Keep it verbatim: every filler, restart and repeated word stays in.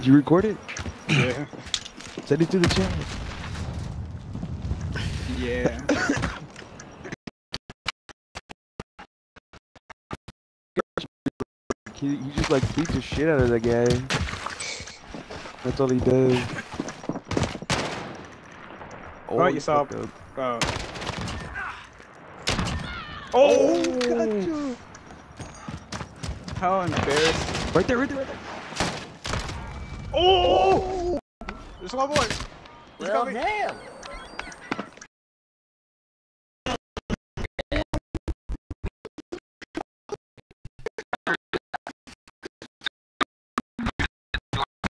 Did you record it? Yeah. Send it to the channel. Yeah. He, he just like beats the shit out of that guy. That's all he does. Oh, oh you saw. Uh, oh. Oh, gotcha. How embarrassing. Right there, right there, right there. Oh! There's my boy. He's Well, coming. damn.